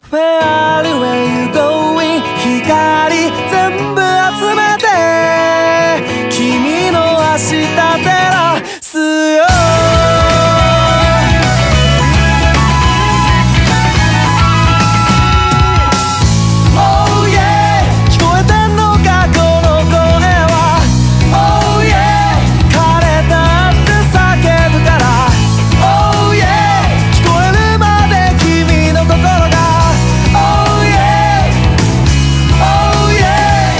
Where are you going? 光全部集めて君の明日照らすよ。Oh yeah 聞こえてんのかこの声は。Oh yeah 枯れたって叫ぶから。Oh yeah 聞こえるまで君の心が。Oh yeah Oh yeah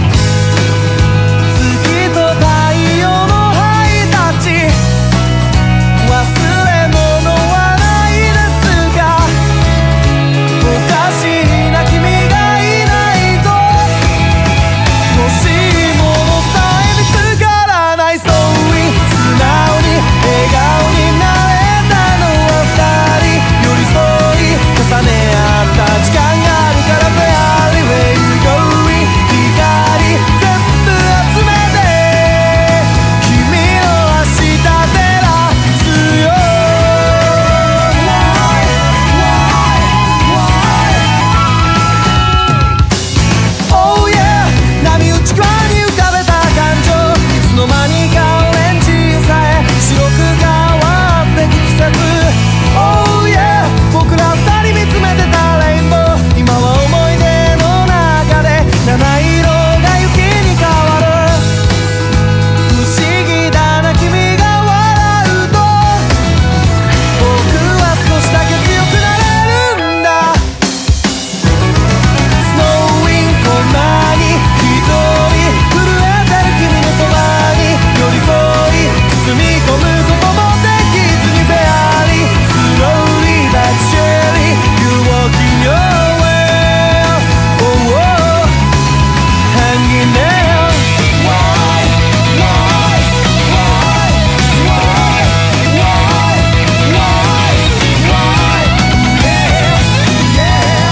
月と太陽のハイタッチ忘れ物はないですか。おかしいな君がいないと欲しいものさえ見つからない。そう素直に笑顔になれたのは二人寄り添い重ね合った時間があるから。Where you going? 光全部集めて君の明日照らすよ。Oh yeah 波打ち際に浮かべた感情いつの間にかオレンジさえ白く変わってく季節。Oh yeah 僕ら二人見つめてたレインボー今は思い出の中で七色が雪に変わる。不思議だな君が笑うと僕は少しだけ強くなれるんだ。Snowing こんなに一人震えてる君のそばに寄り添い包み込むこともできずに Fairly slowly but surely you walking your way. Oh oh hanging there. Why why why why why why why yeah yeah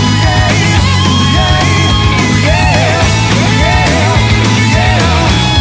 yeah yeah yeah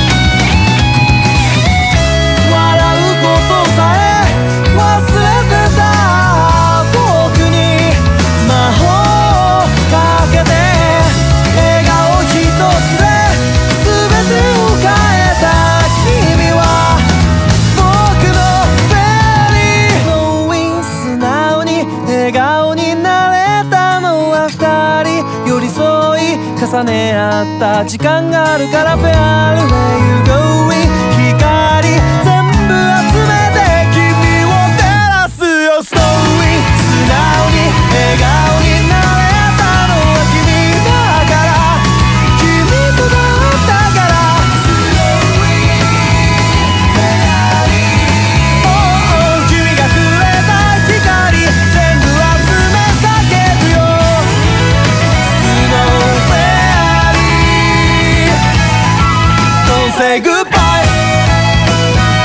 笑うことさえ忘れてた僕に魔法をかけて笑顔一つで全てを変えた君は僕のフェリー。Snowing 素直に笑顔になれたのは二人寄り添い重ね合った時間があるから。Where you going? 光全部集めて君を照らすよ。Snowing 素直に笑顔になれたのは君だから君とだったから。Snowing Oh oh 君がくれた光全部集め叫ぶよ。Snow Fairy Don't say goodbye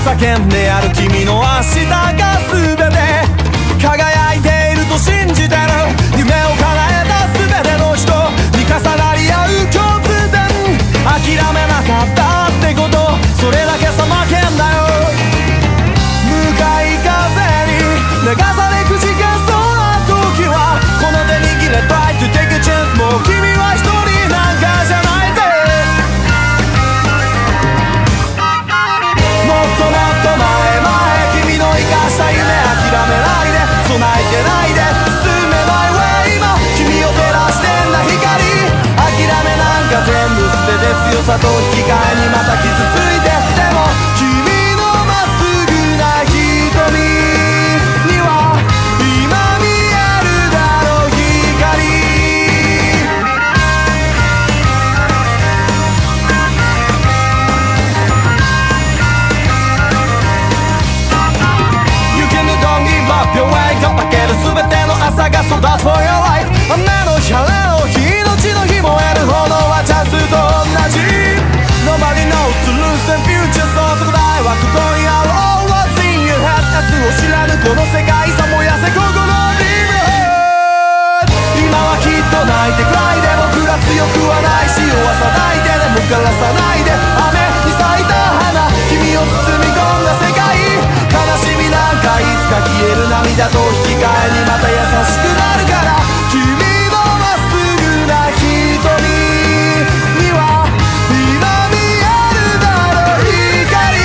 叫んである君の明日が全て輝いていると信じてる。夢を叶えた全ての人に重なり合う共通点、諦めなかったってこと、それだけさ負けんだよ。向かい風に流されくじけそうな時はこの手握れ Try to take a chance、 もう君は一人なんかじゃないぜ。もっともっと前君の生かした夢諦めないで、備えてないで進めない way、 今君を照らしてんだ光、諦めなんか全部捨てて強さと引き換えにまた傷ついて、でも君のまっすぐな瞳には今見えるだろう光。You can don't give up your way、 かける全ての朝が育つ for your life、 雨の日晴れの日命の日燃える炎はチャンスと同じ。 Nobody knows to lose and future、 そうそこ大はここにある All what's in your head、 明日を知らぬこの世界さ燃やせ心のリムヘッド。今はきっと泣いてくらいで僕ら強くはないし、弱さないででも枯らさないで、雨に咲いた花君を包み込んだ世界、悲しみなんかいつか消える涙と引き換えにまた優しくなるから、君のまっすぐな瞳には今見えるだろう光。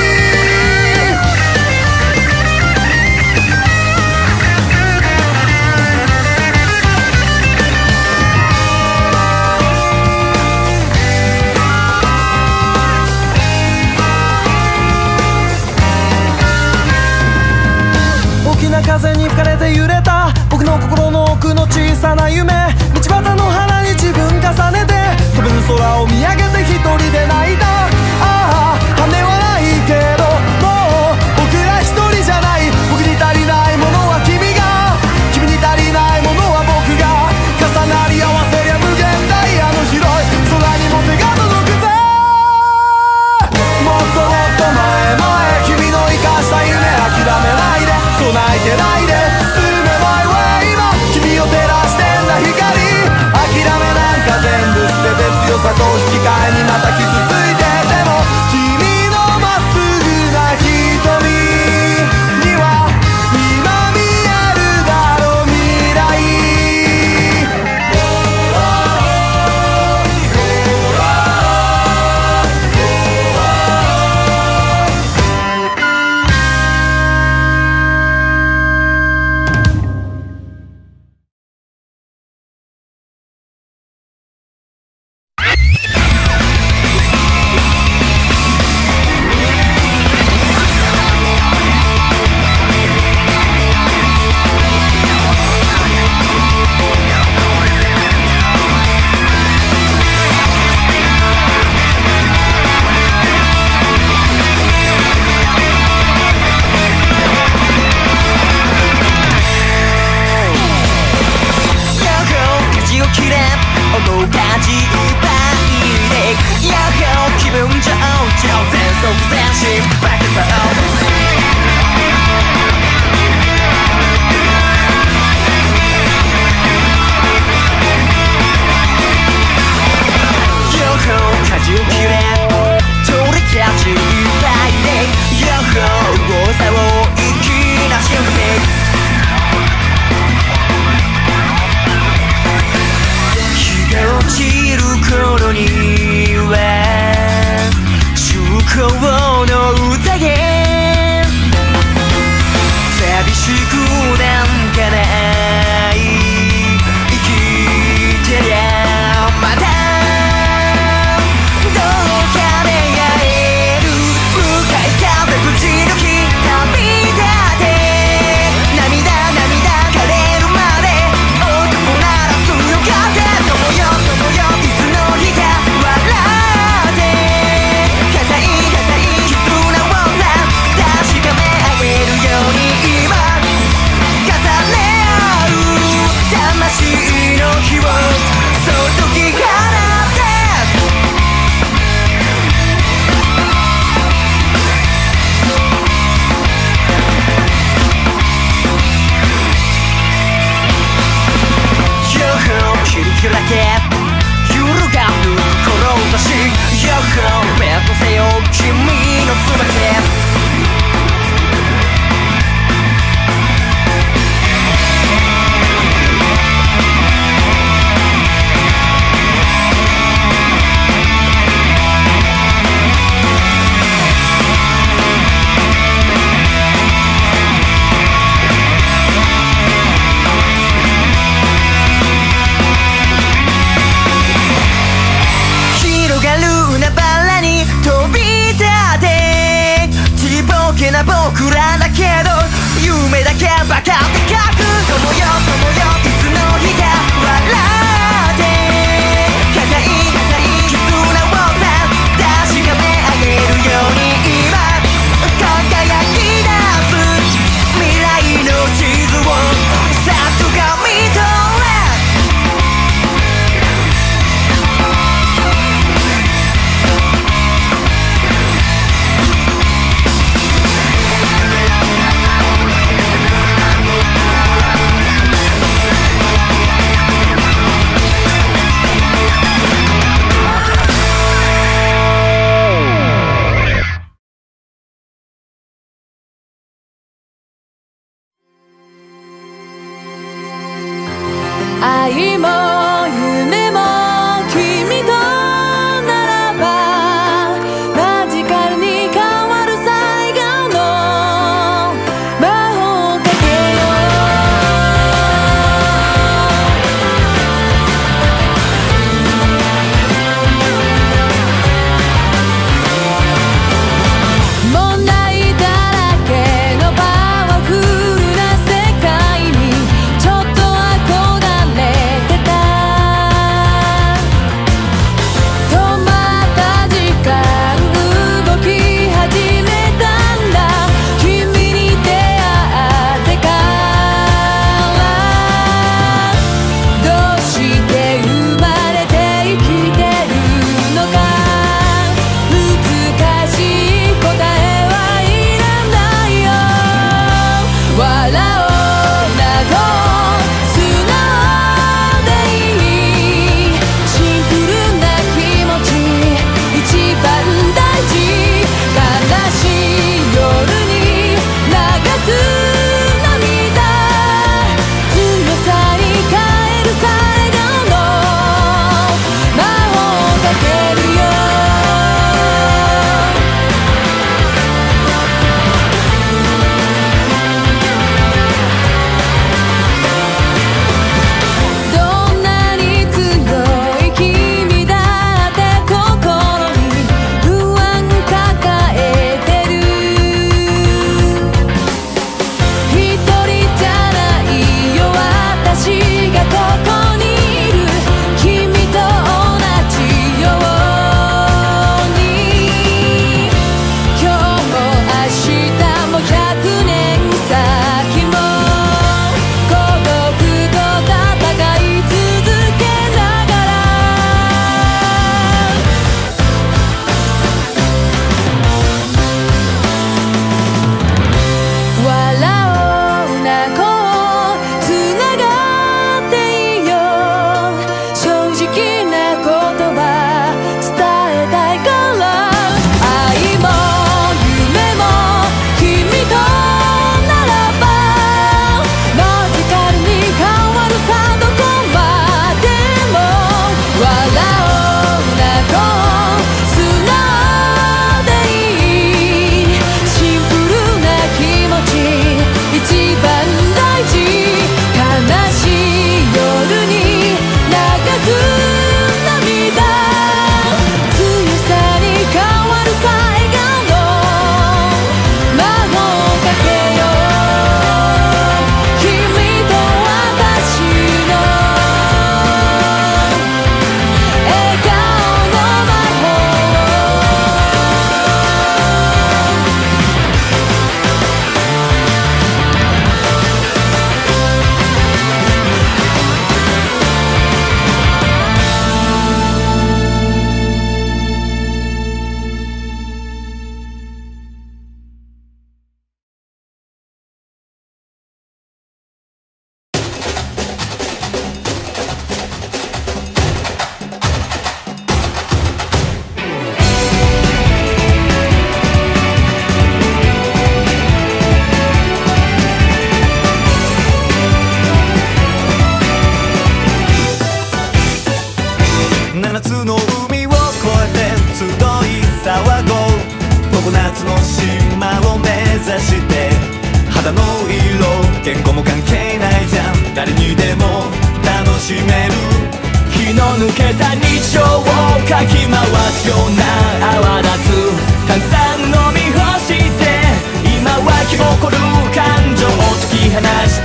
大きな風に吹かれて揺れた僕の心の奥の小さな夢、道端の花に自分重ねて飛べる空を見上げて一人で泣いた。ああ羽はないけどもう僕ら一人じゃない、僕に足りないものは君が、君に足りないものは僕が、重なり合わせりゃ無限大、あの広い空にも手が届くぜ。もっともっと前君の生かした夢諦めないで、備えてないで進め my way、 今君を照らしてんだ光、諦めなんか全部捨てて強さと引き換えにまた傷ついて愛も夢も君とならばマジカルに変わる最後の魔法をかけよう問題だらけのパワフルな世界にちょっと憧れてた止まった時間動き始めたんだ君に出会ってからどうして生まれて生きてるのか難しい答えはいらないよ笑おうなど素直でいいシンプルな気持ち一番大事悲しい夜に流す涙強さに変える最後の魔法をかけるよどんなに強い君だって心に不安抱えてる一人じゃないよ私がここにいる君と同じように今日も明日も100年先も孤独と戦い続けながら笑おう泣こうつながっていいよ正直な言葉伝えたいから愛も夢も君とならばマジカルに変わるさどこまでも笑おう泣こう素直でいいシンプルな気持ち一番大事悲しい夜に流す涙強さに変わる最後の魔法をかけよう君と私の笑顔の魔 7つの海を越えて集い騒ごう常夏の島を目指して肌の色言語も関係ないじゃん誰にでも楽しめる気の抜けた日常をかき回すような泡立つ炭酸飲み干して今湧き起こる感情を解き放し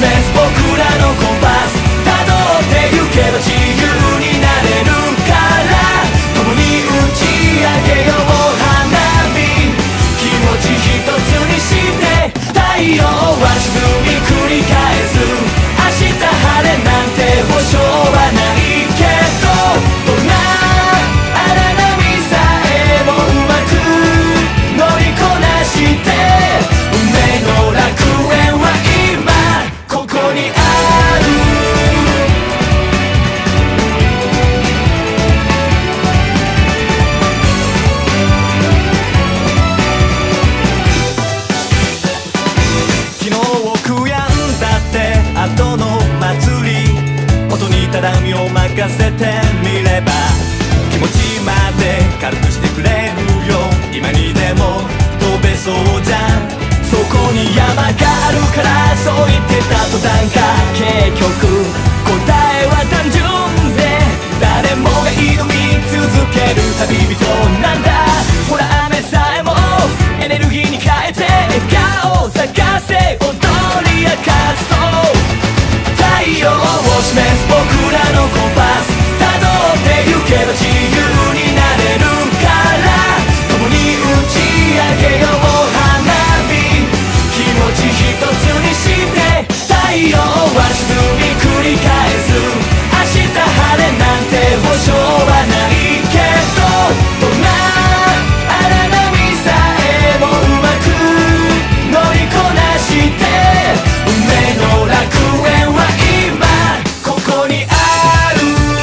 す僕らのコンパス辿ってゆけば自由になれるから共に打ち上げよう花火気持ち一つにして太陽は沈み繰り返す明日晴れなんて保証はないけどどんな荒波さえもうまく乗りこなして運命の楽園は今ここにある昨日を悔やんだって後の祭り音にただ身を任せてみれば気持ちまで軽くしてくれるよ今にでも飛べそうじゃんそこに山があるからそう言ってた途端か結局答えは単純で誰もが挑み続ける旅人なんだほら雨さえもエネルギーに変えて笑顔を咲かせ踊り明かそう太陽を示す僕らのコンパス辿ってゆけば自由になれるから共に打ち上げよう花火気持ち一つにして太陽は沈み繰り返す明日晴れなんて保証はないけどどんな荒波さえもうまく乗りこなして運命の楽園は今ここにある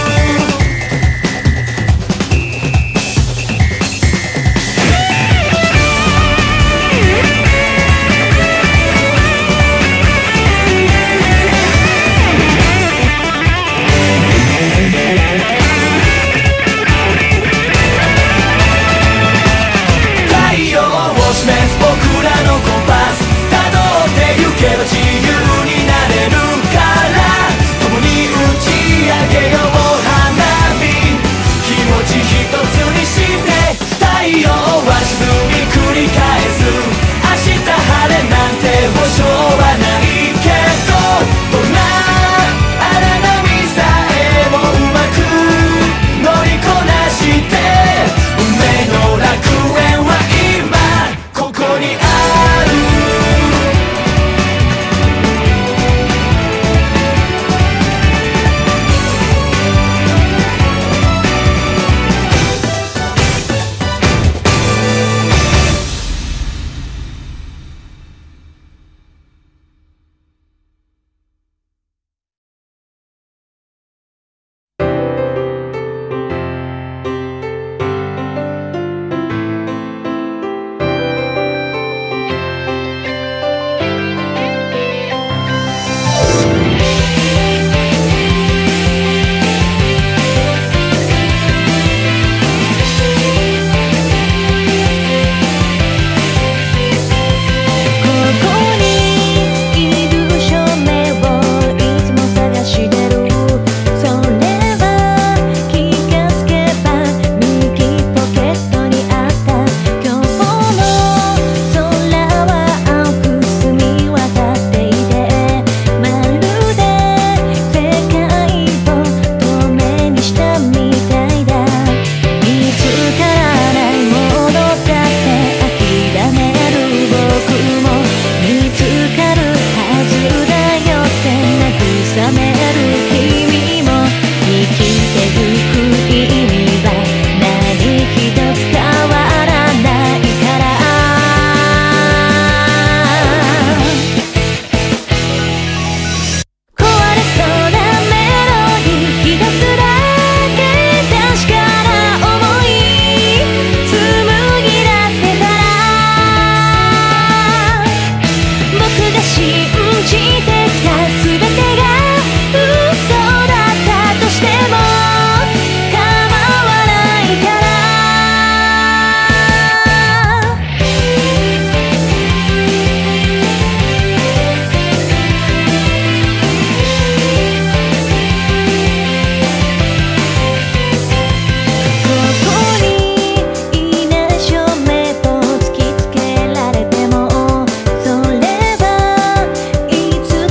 太陽を示す僕らのコンパス辿ってゆけば自由になれるから共に打ち上げよう花火気持ち一つにして太陽は沈み繰り返す明日晴れなんて保証はないけどどんな荒波さえもうまく乗りこなして運命の楽園は今ここにある 「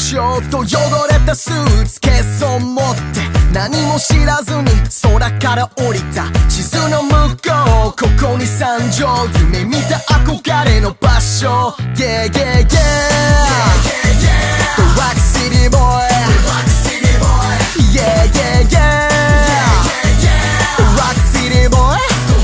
ちょっと汚れたスーツケースを持って何も知らずに空から降りた地図の向こうここに山上夢見た憧れの場所 Yeah yeah yeah The Rock City Boy Yeah yeah yeah The Rock City Boy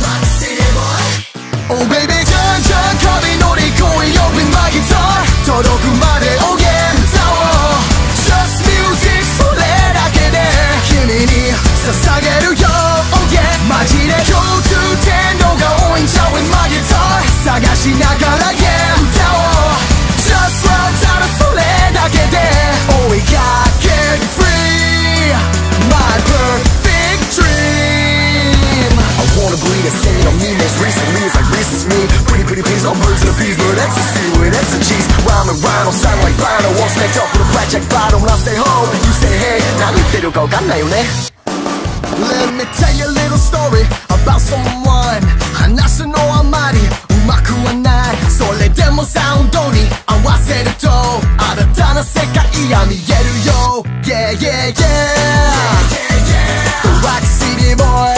Oh baby じゃんじゃん壁乗り越えよ Bring my guitar 届くまでおげん歌おう Just music それだけで君に捧げるよ Oh yeah マジで共通点のが多いんちゃう With my guitar 探しながら Yeah 歌おう Just love ただそれだけで追いかける Free My perfect dream I wanna believe that saying on me makes recently it's like this is me Pretty pretty please all birds and the bees but ecstasy with exegees Rhyme and rhyme don't sound like Brian I won't snacked up with a blackjack bottle when I stay home You say hey 何言ってるかわかんないよね Let me tell you a little story about someone 話すのあまりうまくはないそれでもサウンドに合わせると新たな世界が見えるよ Yeah yeah yeah The Rock City Boy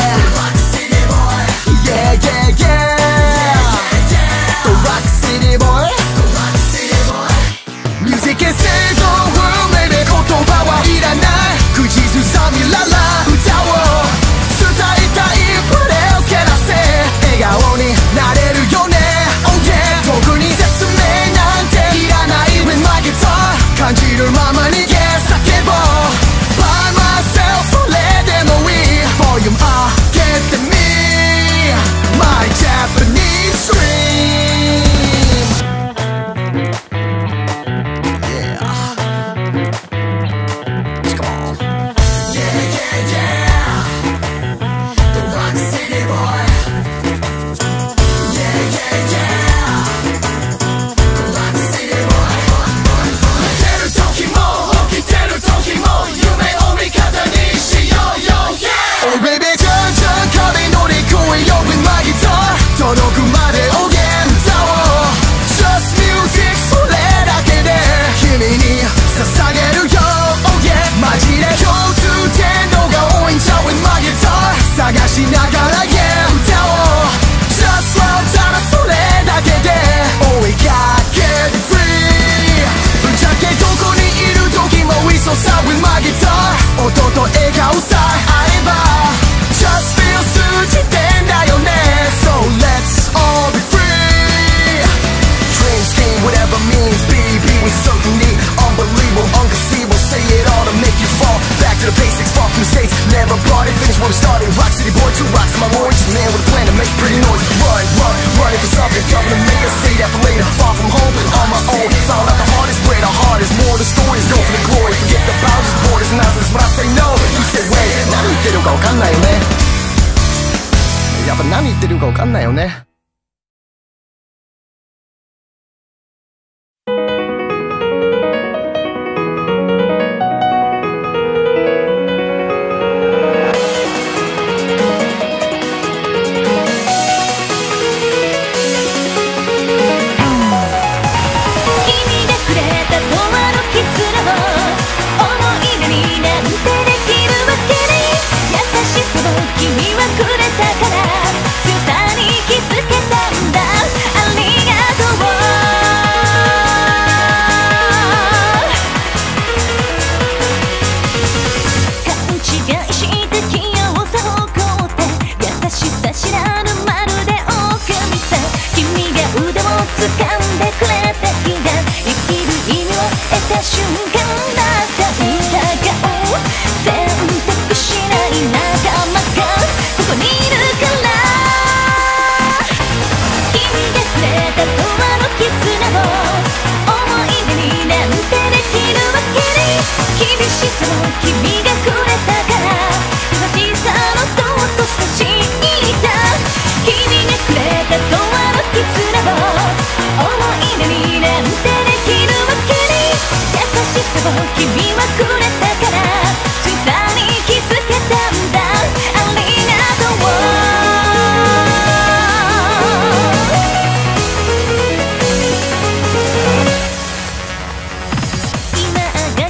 Yeah yeah yeah The Rock City Boy Music can save the world maybe 言葉はいらない口ずさみらら歌おう伝えたいプレーをつけ出せ笑顔になれるよね Oh yeah 特に説明なんていらない With my guitar 感じるままに Yeah 叫ぼう By myself それでもいい Volume 上げてみ My Japanese dream Yeah Come on Yeah yeah yeah The Rock City Boy Yeah yeah yeah The Rock City Boy 寝てる時も起きてる時も夢を味方にしようよ Yeah Oh baby じゃんじゃん壁乗り越えよ With my guitar 届くまでおげん歌おう Just music それだけで君に捧げるよ Oh yeah マジで共通点のが多いんちゃう With my guitar 探しながら Yeah 歌おう Just love ただそれだけで追いかける Free ぶっちゃけどこにいる時もいそうさ With my guitar 音と笑顔さあれば Just feel 数字点だよね So let's all be free Dream scheme whatever means be with certainty Unbelievable unconceivable Say it all to make you fall Back to the basics far from mistakes Never brought it finish where we started Rock City Boy 2 rocks in my orange man with a plan to make pretty noise Running for something tough to make us say that for later Far from home on my own Found out the hardest way the hardest More the stories go for the glory Forget the boundaries borders nonsense When I say no you say wait 何言ってるかわかんないよねやっぱ何言ってるかわかんないよね君はくれたから強さに気づけたんだありがとう勘違いした器用さを超って優しさ知らぬまるで狼さ君が腕を掴んでくれた日が生きる意味を得た瞬間だった疑う選択しない仲間ここにいるから君がくれた永遠の絆を思い出になんてできるわけに厳しさも君がくれたから優しさの尊さ知った君がくれた永遠の絆を思い出になんてできるわけに優しさを君はくれたから強さに気づけたんだありがとう今が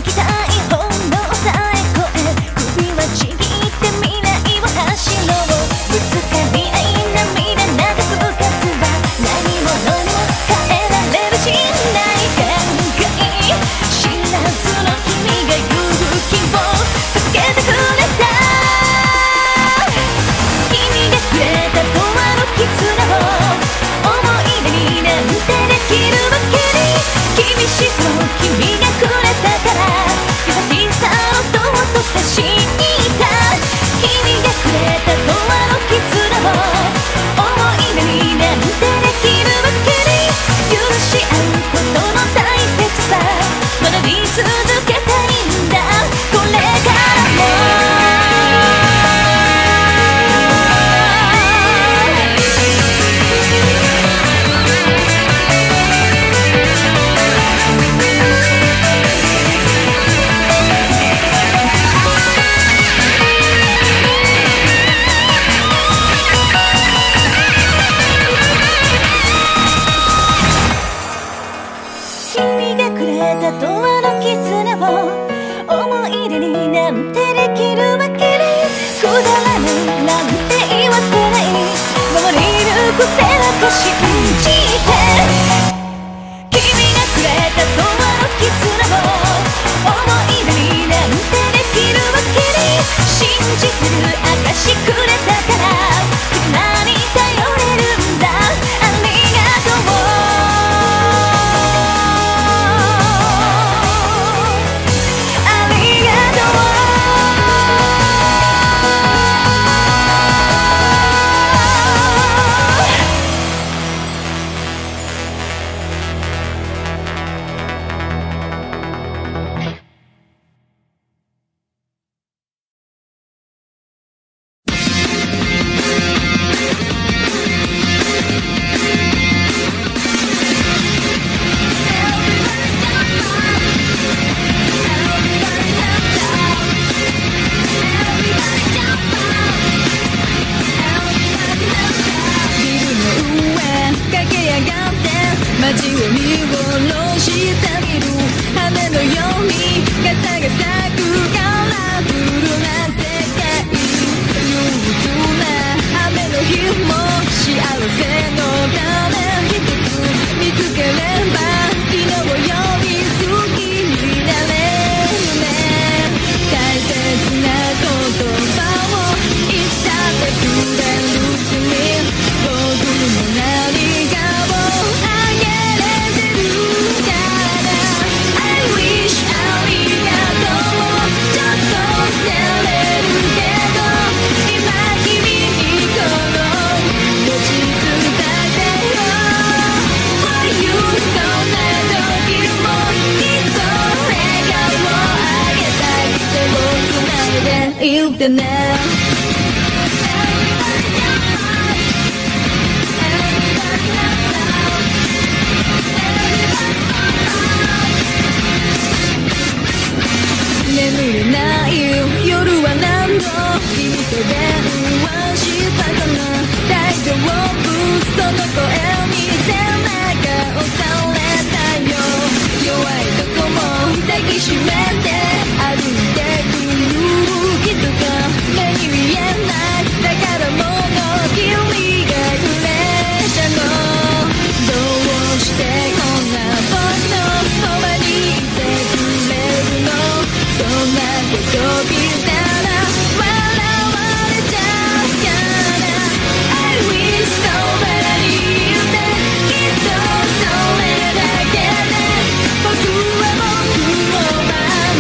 「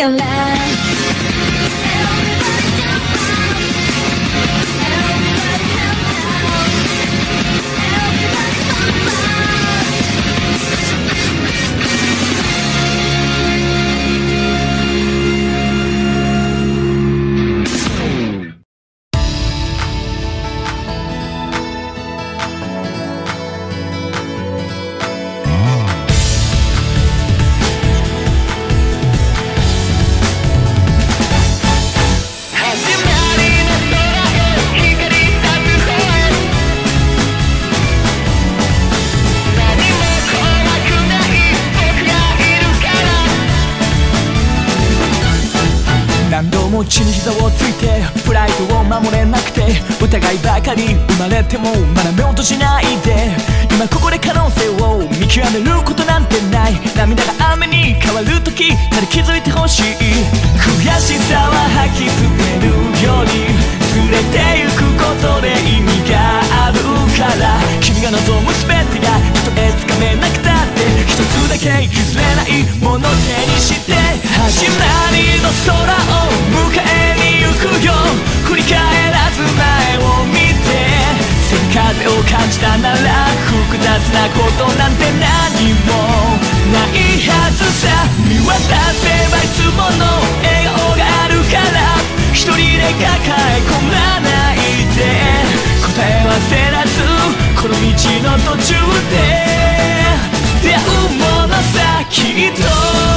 から。 地に膝をついてプライドを守れなくて疑いばかり生まれてもまだ目を閉じないで今ここで可能性を見極めることなんてない涙が雨に変わる時ただ気づいてほしい悔しさは吐き捨てるより連れてゆくことで意味があるから君が望む全てがたとえつかめなくたって一つだけ譲れないもの手にして始まりの空を迎えに行くよ振り返らず前を見て背風を感じたなら複雑なことなんて何もないはずさ見渡せばいつもの笑顔があるから一人で抱え込まないで答えは焦らずこの道の途中で出会うものさきっと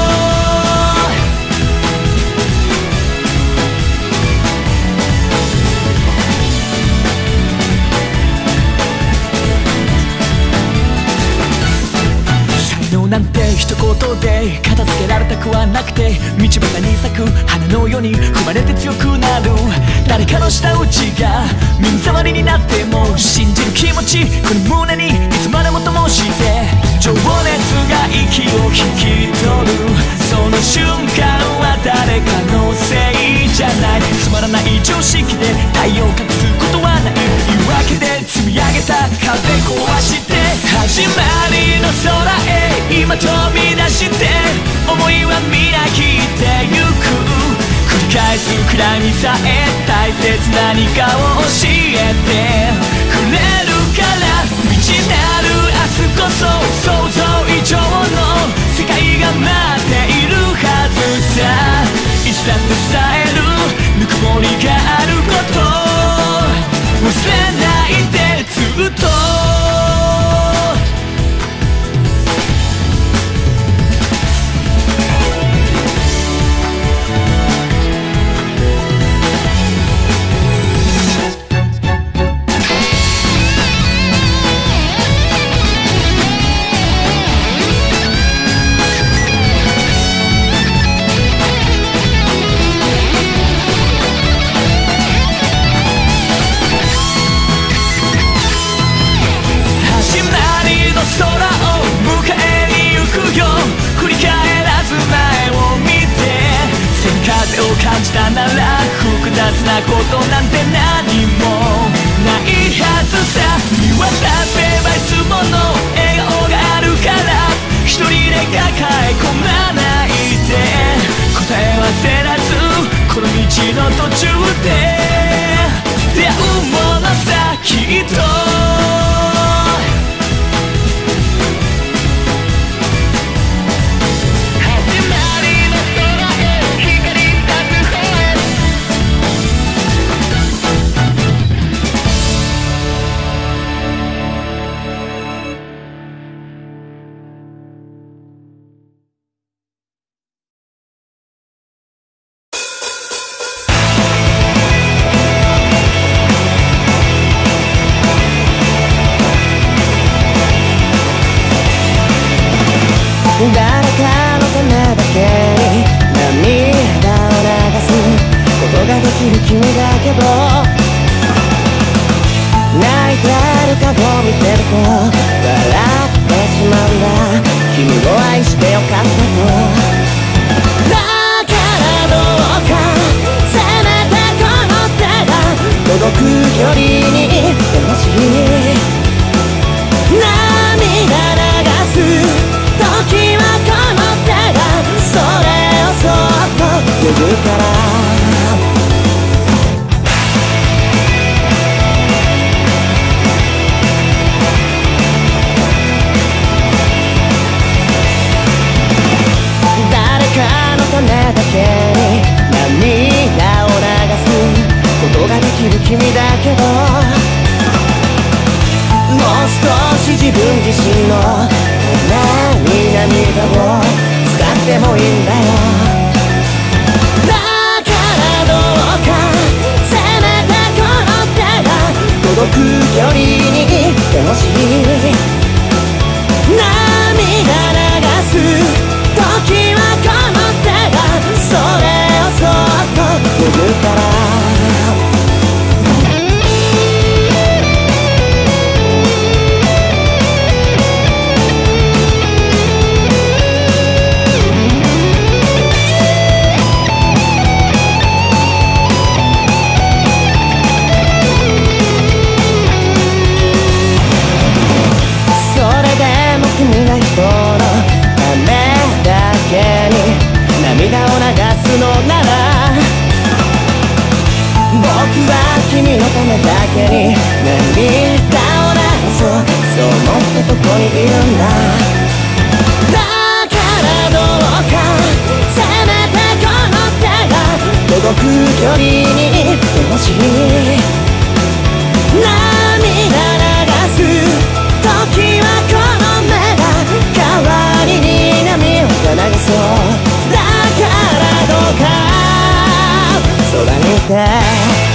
なんて一言で片付けられたくはなくて道端に咲く花のように踏まれて強くなる誰かの舌打ちが耳障りになっても信じる気持ちこの胸にいつまでも灯して情熱が息を引き取るその瞬間は誰かのせいじゃないつまらない常識で太陽を隠すことはない言い訳で積み上げた壁壊して始まりの空へ今飛び出して思いはみなぎってゆく繰り返すくらいにさえ大切な何かを教えてくれるから未知なる明日こそ想像以上の世界が待っているはずさいつだって伝えるぬくもりがあること忘れないでずっと空を迎えに行くよ振り返らず前を見て背風を感じたなら複雑なことなんて何もないはずさ見渡せばいつもの笑顔があるから一人で抱え込まないで答えは焦らずこの道の途中で出会うものさきっと誰かのためだけに涙を流すことができる君だけど泣いてる顔を見てると笑ってしまうんだ君を愛してよかったとだからどうかせめてこの手が届く距離にいてほしい涙流す時はこの手がそれをそっと自分自身のこんなに涙を使ってもいいんだよ。だからどうかせめてこの手が届く距離にいてほしい。涙流す時はこの手がそれをそっと呼ぶから。君が人のためだけに涙を流すのなら、僕は君のためだけに涙を流そう、そう思ってここにいるんだ。だからどうかせめてこの手が届く距離にいてほしい。涙流す時はこの目が代わりに波を流そう。だからどうか空にいて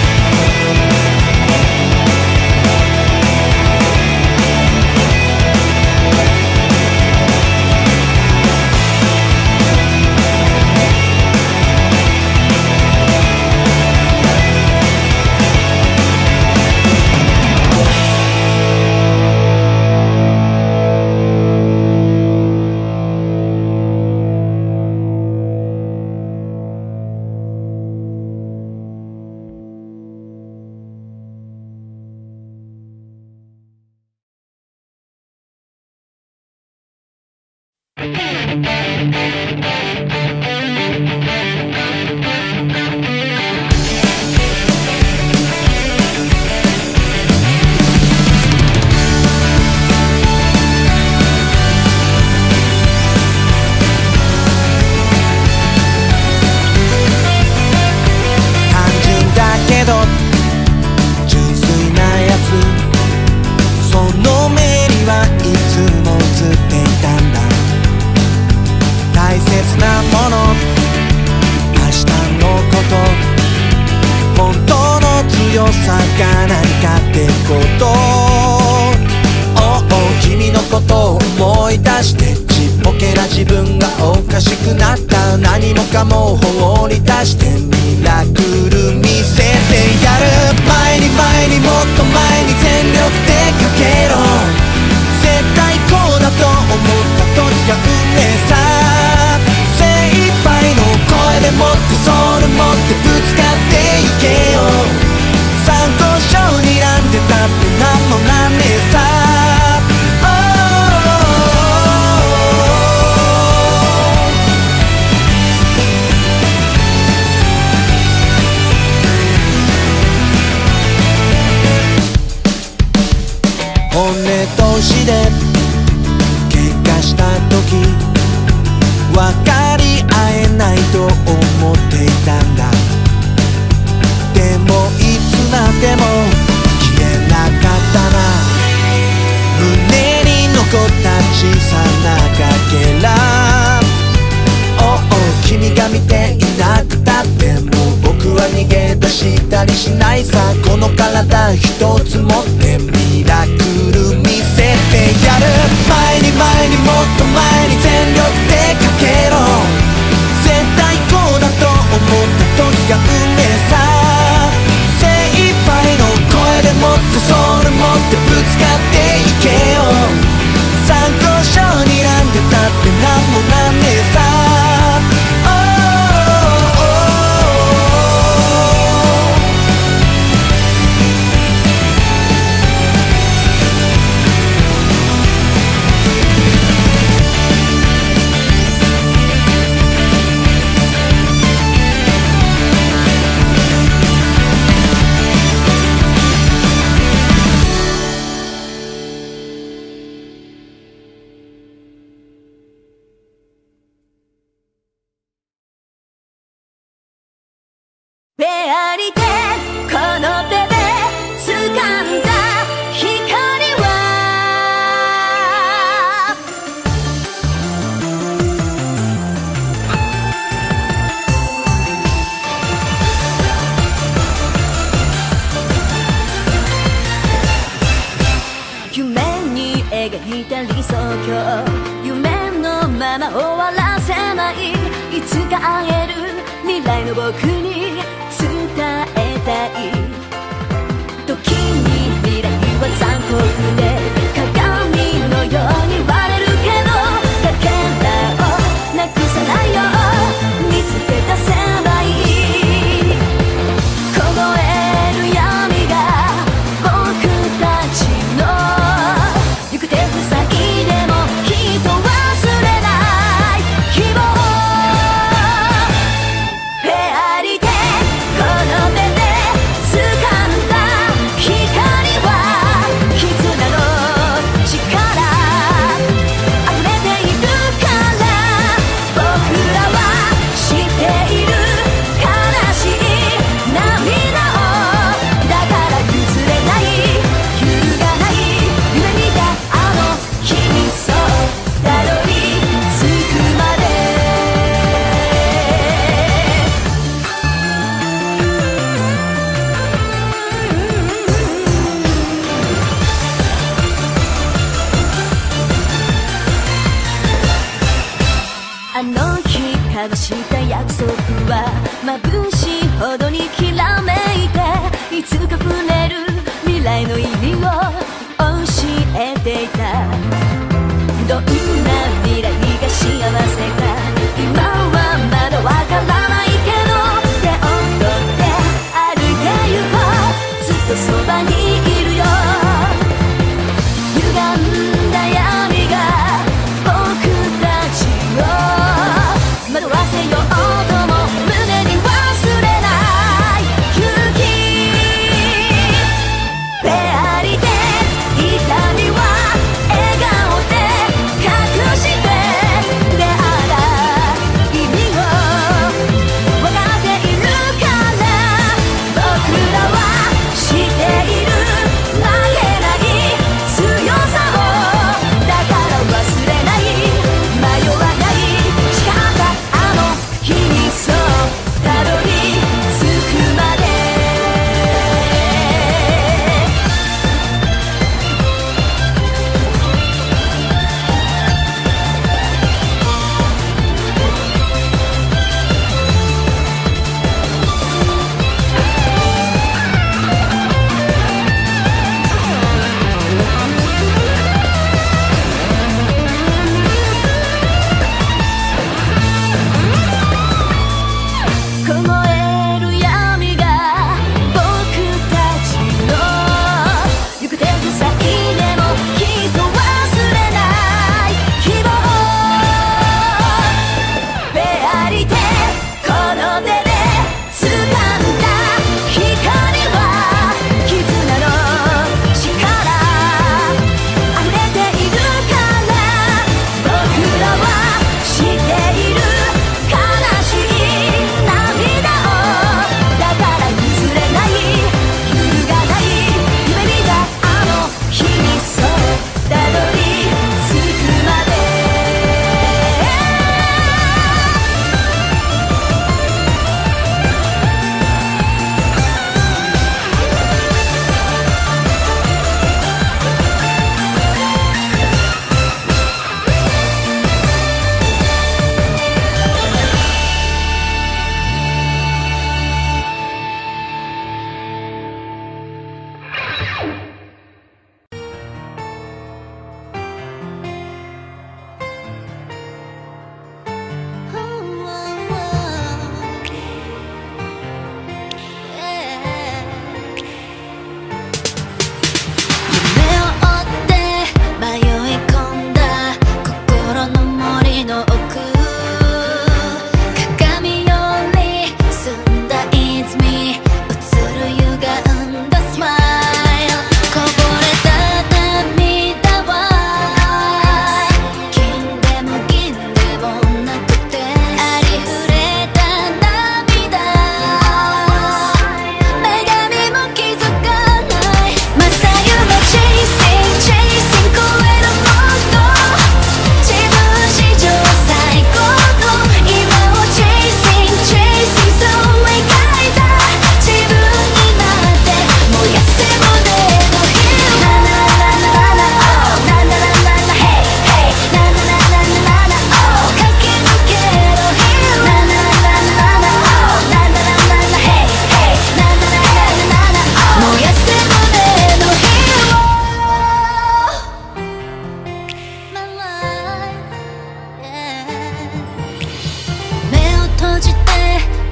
今日夢のまま終わらせない、いつか会える未来の僕に伝えたい。時に未来は残酷で鏡のように割れるけど、だからをなくさないよう見つけ出せばいい。凍える闇が僕たちの行く手塞いでもきっと忘れない希望。フェアリーでこの手で掴んだ光は絆の力溢れているから、僕らは知っている悲しい涙を。だから譲れない揺るがない夢見たあの日にそうたどり着くまで。あの日交わした約束は眩しいほどにきらめいて、いつか触れる未来の意味を教えていた。どんな未来が幸せか今はまだわからないけど、手を取って歩いてゆこう、ずっとそばにいるよ。歪んだ闇が僕たちを惑わせようとも胸に忘れない勇気。フェアリーで痛みは笑顔で隠して出会っ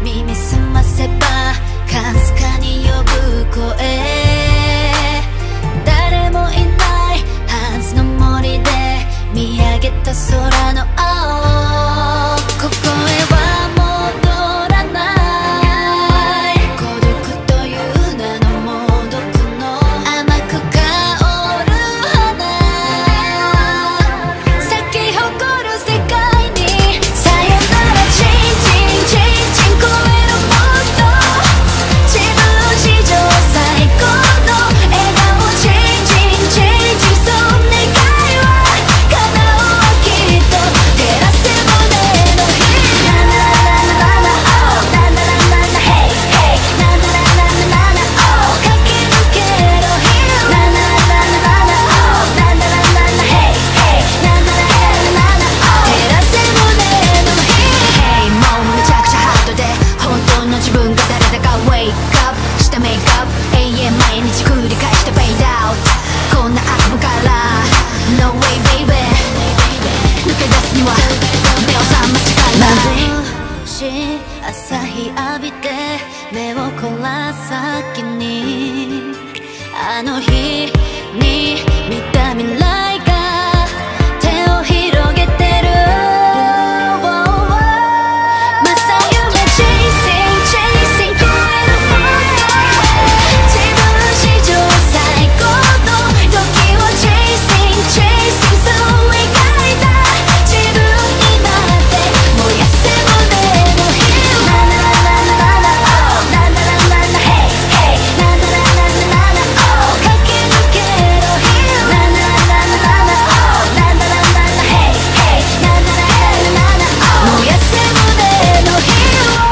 耳すませばかすかに呼ぶ声、誰もいないはずの森で見上げた空の青、ここへは戻らない、孤独という名の猛毒の甘く香る花、咲き誇る世界にさよなら、チンチンチンチン超えるもっと自分史上最高の笑顔、チンチンチンチンそん願いは叶うわきっと照らせ胸の火、ナナナナナオーナナナナナヘイヘイナナナナナナオー駆け抜けろヒルナナナナナオーナナナナヘイヘイナナナナナオー照らせ胸の火、ヘイもうめちゃくちゃハードで本当の自分が誰だか Wake up したメイクアップ、永遠毎日繰り返してフェイドアウト、こんな悪夢から No way baby 抜け出すには目を覚ましから眩しい朝日浴びて目を凝らす先にあの日に見た未来が手を広げてる、まさ夢 Chasing Chasing 超えるもっと自分史上最高の時を Chasing Chasing そう描いた自分になって燃やせ胸の火、ナナナナナオーナナナナヘイヘイナナナナナオー駆け抜けろヒルナナナナナオーナナナナヘイヘイナナナナナオー燃やせ胸の火を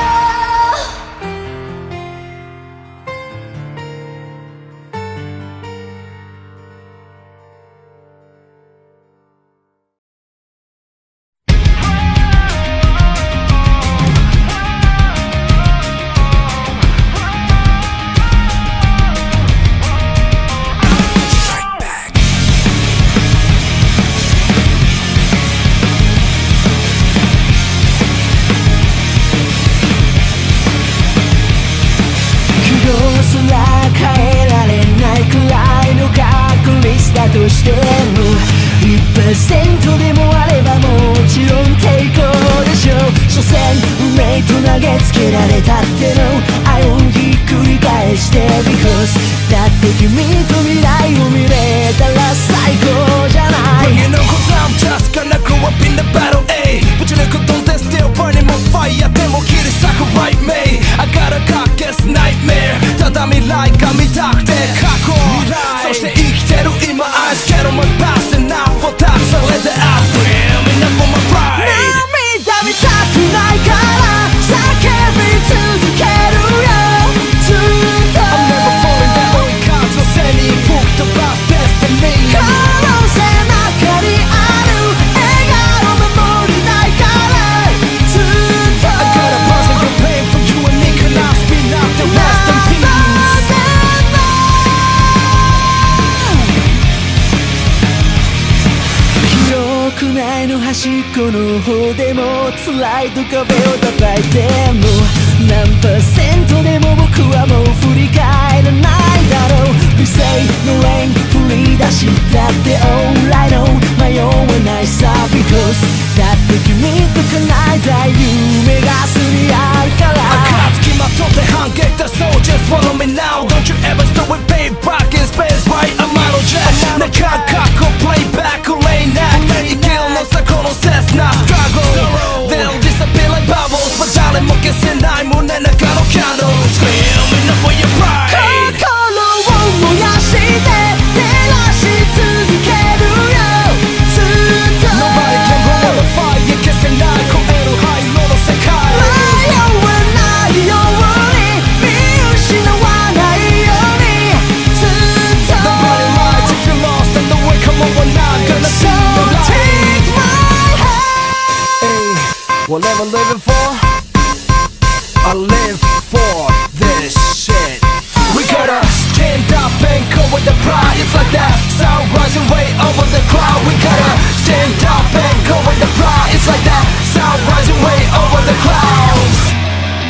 どうすら変えられないくらいの確率だとしても 1% でもあればもちろん抵抗でしょう、所詮運命と投げつけられたっての愛をひっくり返して Because だって君と未来を見れたら最高じゃない Bring it on cause I'm just gonna grow up in the battle, ayy But you look don't they still burning my fire でも切り裂く right me I got a cock-ass nightmare ただ未来が見たくて過去そして生きてる今 I scared of my past and now for that それで I scream enough for my pride 涙見たくないから叫び続けるよずっと I'm never falling down 追い風の背に吹き飛ばす destiny 可能性ばかりある笑顔守りたいからずっと I got a personal pain for you and me can I speak out the rest in peace 広くないの端っこの方でも辛いと壁を叩いても何%でも僕はもう振り返らないだろう We say no rain 降り出したって alright no 迷わないさ Because だって君と叶えたい夢がすりあるから暁まとって反撃だ So just follow me now Don't you ever stop with payback in space right I'm out of jet なかかこ playback レイナック生きるのさこの切な struggle They'll disappear like bubbles But 誰も消せない胸中の candle Screaming up for your pride 心を燃やして照らし続けるよずっと Nobody can blow out the fire 消せない超える灰色の世界迷わないように見失わないようにずっと Nobody lies if you're lost and the way come on we're not gonna see the light Take my hand Hey, whatever I'm living for I live for this shit We gotta stand up and go with the pride It's like that sound rising way over the crowd We gotta stand up and go with the pride It's like that sound rising way over the clouds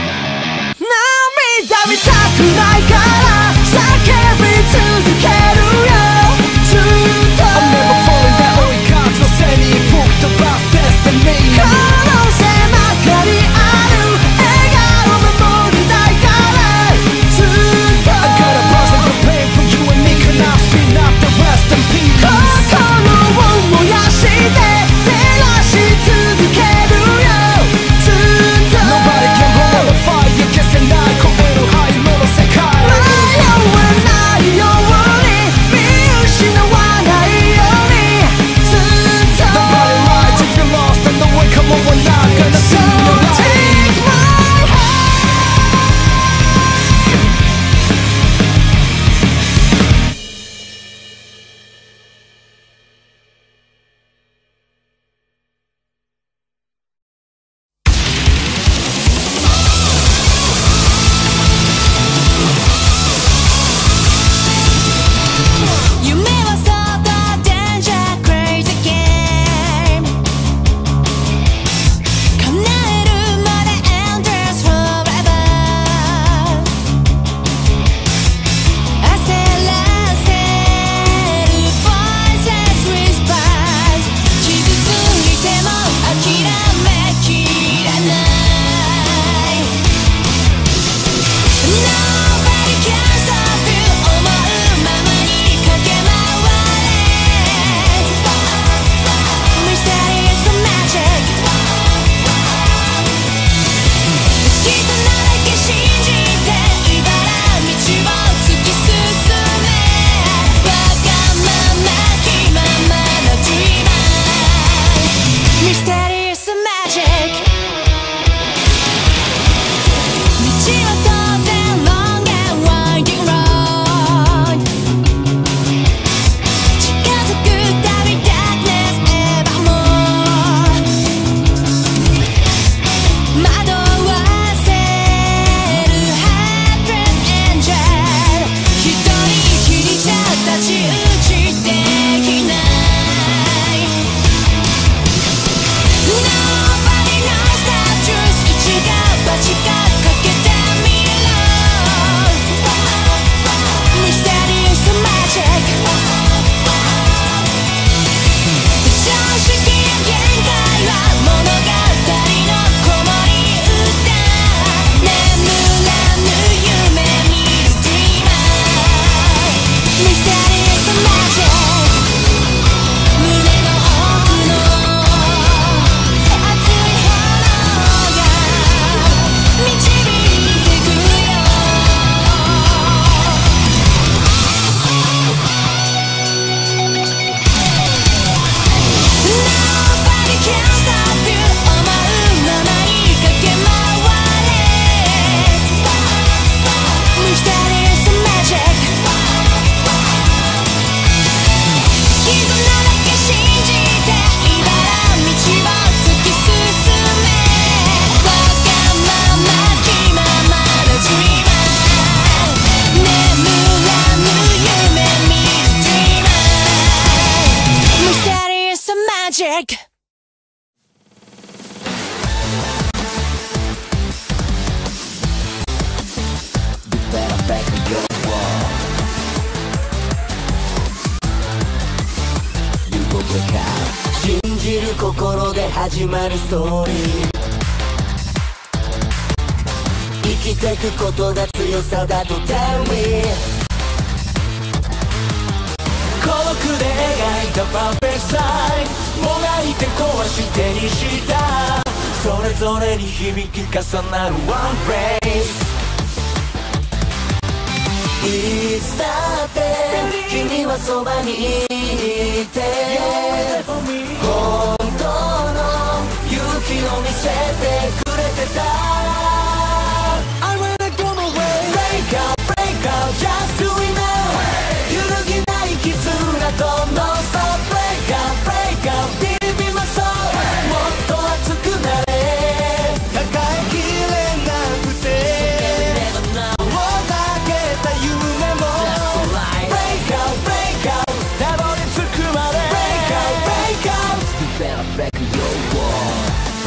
始まるストーリー。生きてくことが強さだと Tell me。 孤独で描いたパーフェクトサイン、もがいて壊してにした、それぞれに響き重なるワンフレーズ。 いつだって君はそばにいて、本当の勇気を見せてくれてた。 I wanna go my way Break out, break out, just do it now 揺るぎない絆と Non stop Break out, break out, believe in my soul もっと熱くなれ抱えきれなくて遠ざけた夢も Break out, break out たどり着くまで Break out, break out You better break your wall。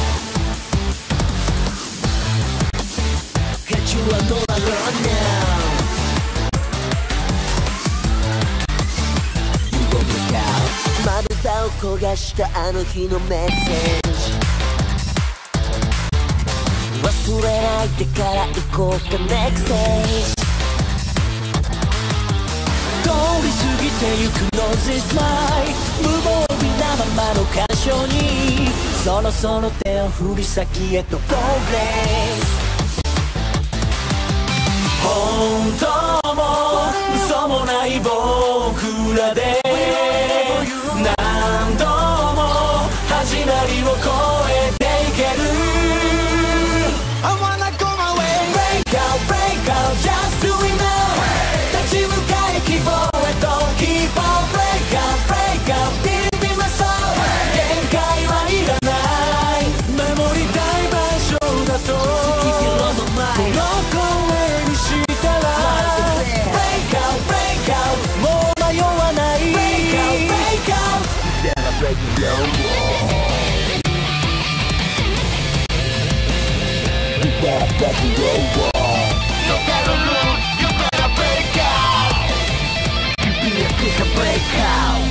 Get you a dollar now。 You go break out。 まぶたを焦がしたあの日のメッセージ、忘れないでから行こうか Next stage。 通り過ぎてゆく Noisy Smile 無防備なままの感傷にそろそろ手を振り先へと Progress。 本当も嘘もない僕らで何度も始まりを超えていける。 I wanna go my way Break out, break out, just do it now 立ち向かい希望へと Keep on break out, break out, believe in my soul 限界はいらない守りたい場所だとこの声にしたら Break out, break out もう迷わない Break out, break out You better break your wall。 You better break your wall。 No better rule, you better break out You better break out。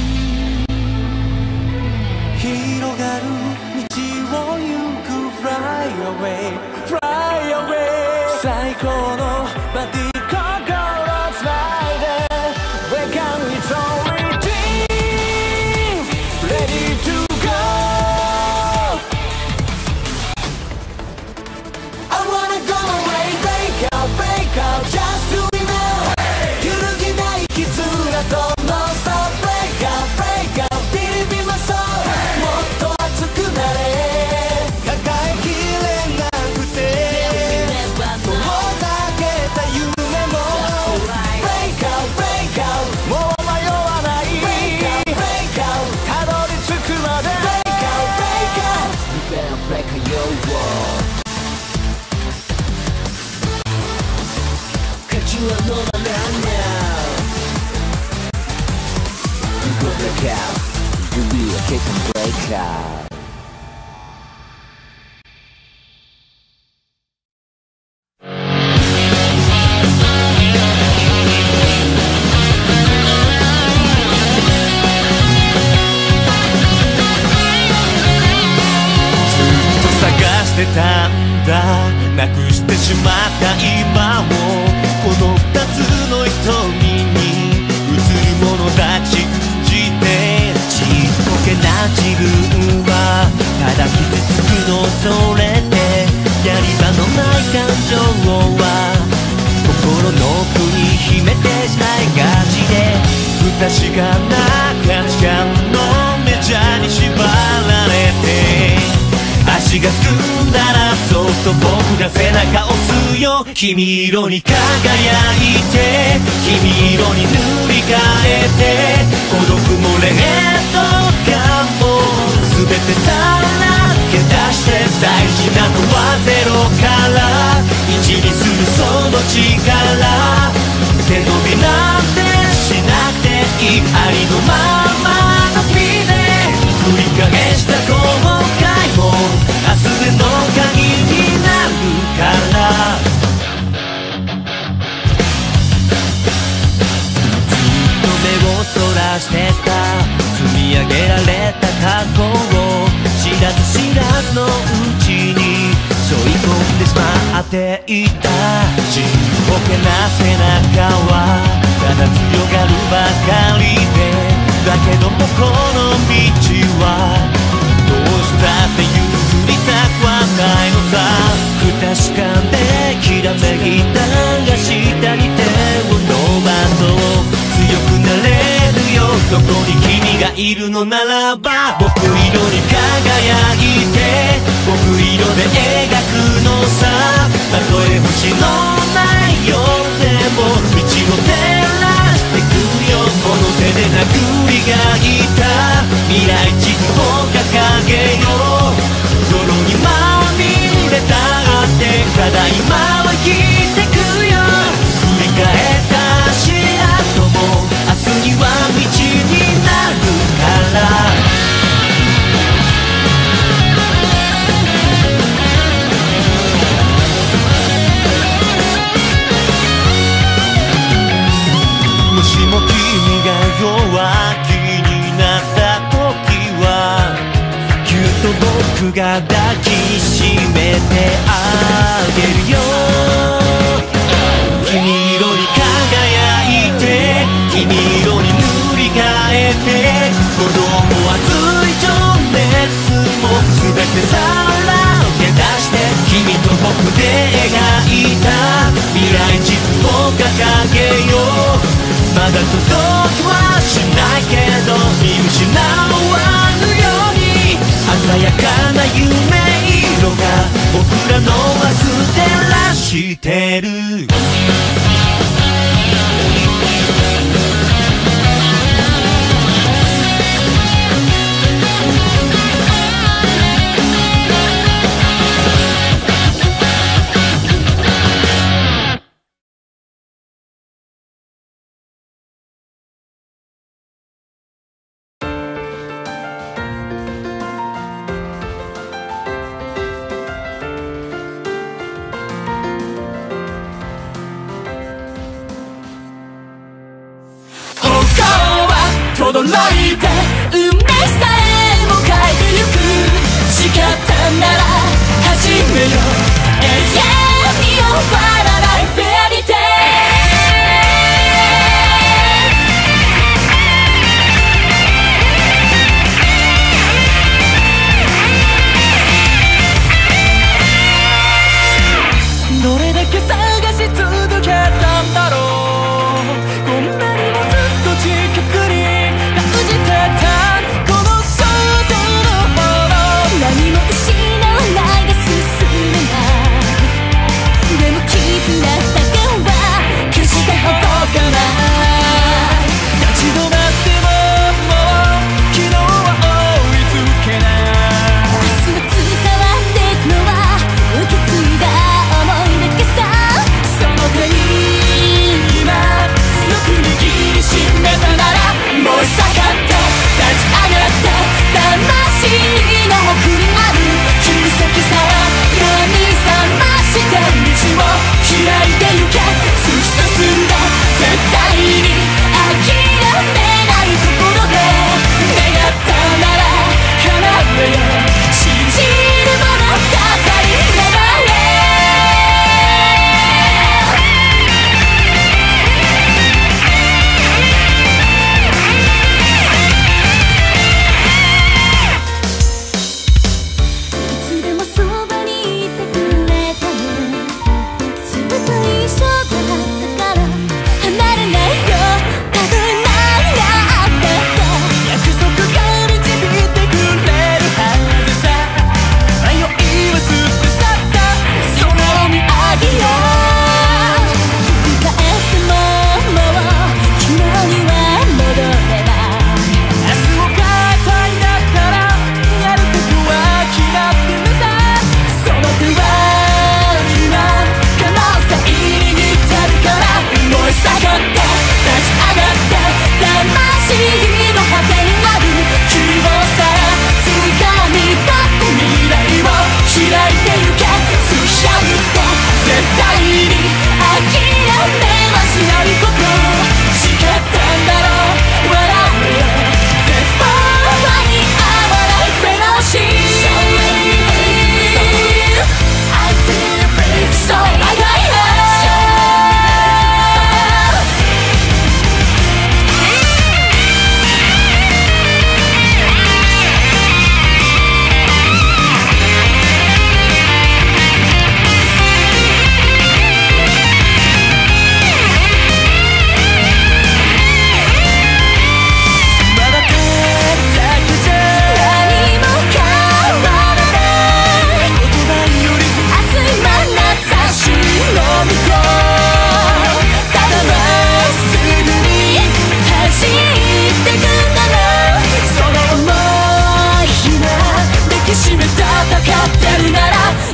広がる道を行く Fly away, fly away 最高のバディ心つないで Break out, it's only dream Ready to go I wanna go away Break out, break out, just do it now 揺るぎない絆と Non stop Break out, break out, believe in my soul もっと熱くなれ抱えきれなくて遠ざけた夢も Break out, break out もう迷わない Break out, break out たどり着くまで Break out, break out You better break your wall。 Cause you are not alone now。 You go break out。 You will get some break out。 探してたんだなくしてしまった今をこの二つの瞳に映るものだ信じてちっぽけな自分はただ傷つくのを恐れてやり場のない感情は心の奥に秘めてしまいがちで不確かな価値観のメジャーに縛られて足がすくんだらそっと僕が背中押すよ君色に輝いて君色に塗り替えて孤独も劣等感も全てさらけ出して大事なのはゼロから1にするその力背伸びなんてしなくていいありのままの身で繰り返した後悔も明日への鍵になるからずっと目をそらしてた積み上げられた過去を知らず知らっていたちっぽけな背中はただ強がるばかりで、だけどもこの道はどうしたって譲りたくはないのさ。不確かできらめいたが下に手を伸ばそう。強くなれるよそこに君がいるのならば。僕色に輝いて僕色で描くのさ。たとえ星のない夜でも道を照らしてくよ。この手で殴りがいた未来地図を掲げよう。泥にまみれたってただ今は生きてくよ。振り返った足跡も明日には道になるから。もしも君が弱気になった時はぎゅっと僕が抱きしめてあげるよ。君色に輝いて君色に塗り替えて鼓動も熱い情熱も全てさらけ出して君と僕で描いた未来地図を掲げよう。まだ届きはしないけど見失わぬように鮮やかな夢色が僕らの明日照らしてる。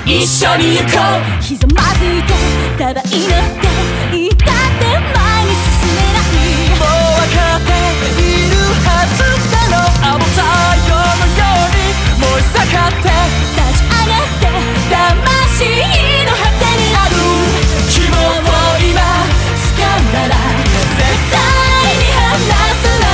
一緒に行こう。ひざまずいてただ祈って言ったって前に進めない。 もう分かっているはずだろ。あの太陽のように燃え盛って立ち上がって魂の果てにある希望を今掴んだら絶対に離さない。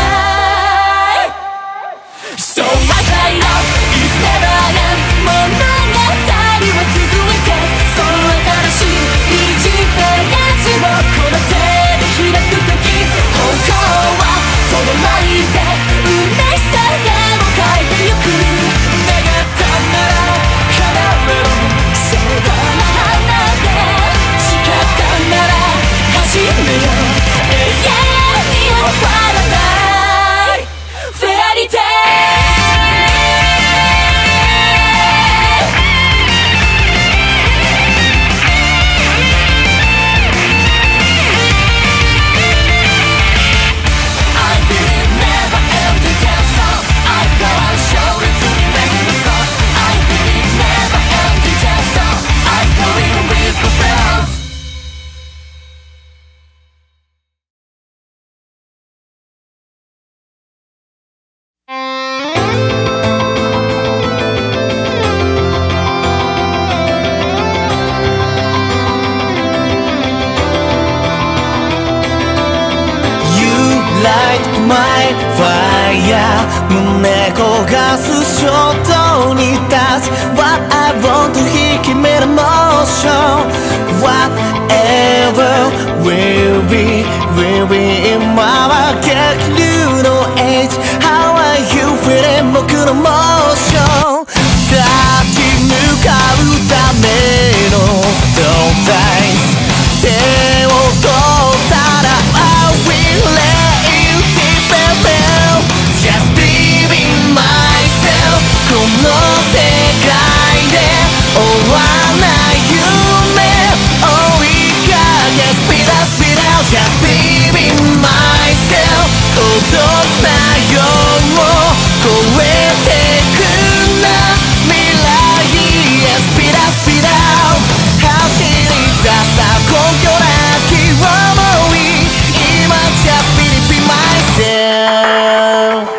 So my kind love is never end。 物語は続いてその新しい1ページをこの手で開くとき方向はそのまいで運命さえも変えてゆく。 願ったなら叶えろ。 そうだな花で誓ったなら始めよう。永遠に終わらないフェアリーテイル。 胸焦がす衝動に立つ What I want to 引き目のモーション Whatever will be 今は逆流の Age How are you feeling 僕のモーション立ち向かうための Don't die 手を取ったら I will let you deep in Just believe in myself この世界で終わらない夢追いかけ Speed up, speed out Just believe in myself 孤独な夜を越えてくんな未来へ Speed up, speed out 走り出した根拠なき想い今 Just believe in myself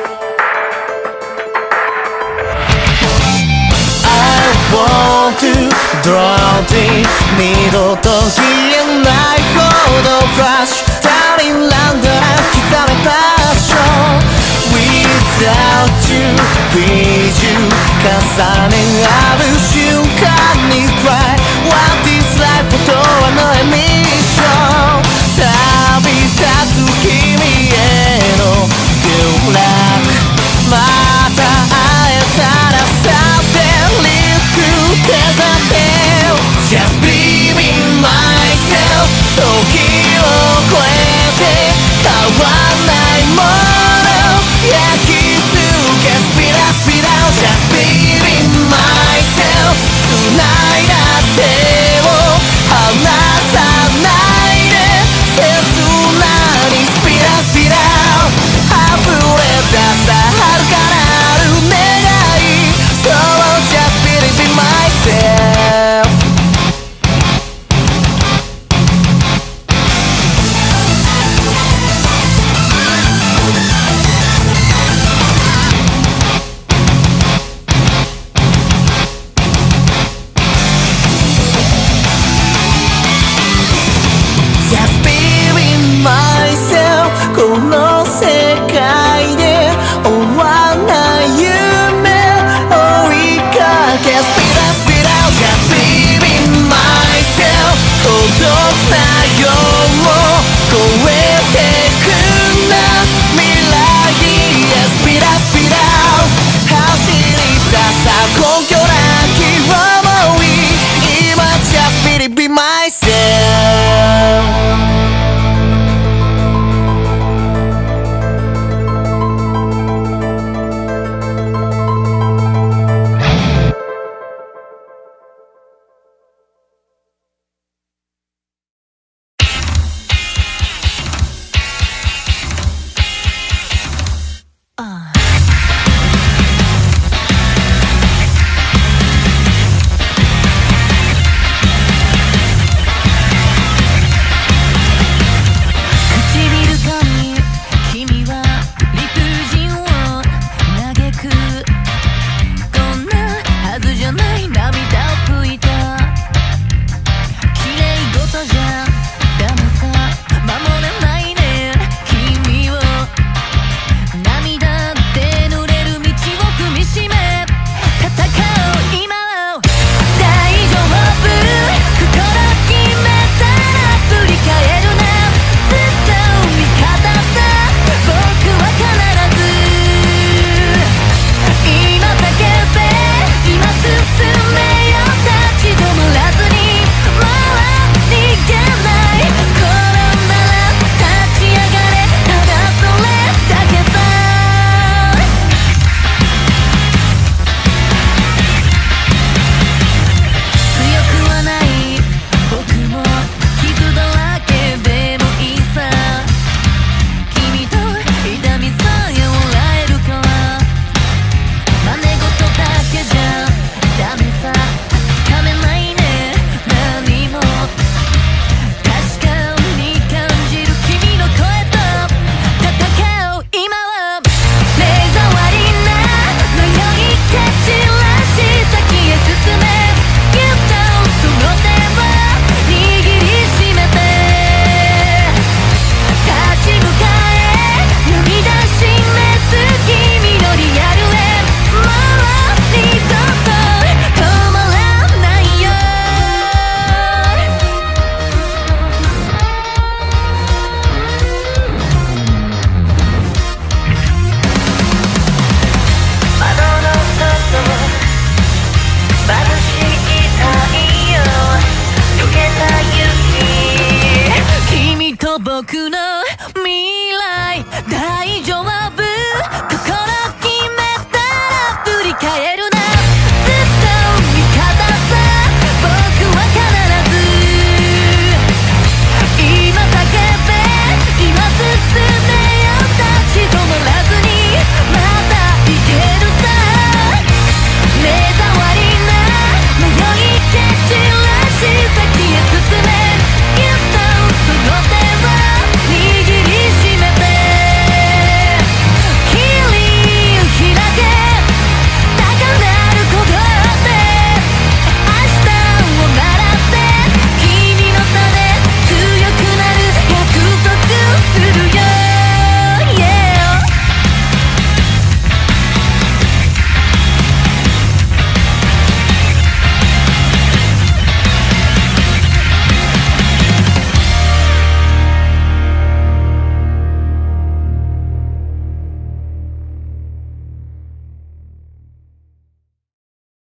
Want to drown in 二度と消えないほどフラッシュ足りんランダー刻めパッション Without you, with you 重ね合う瞬間に Cry What is life とはのミッション旅立つ君への Good luck また会えたらさてJust believe in myself 時を超えて変わらないもの焼き付け Speed up, speed out Just believe in myself 繋いだ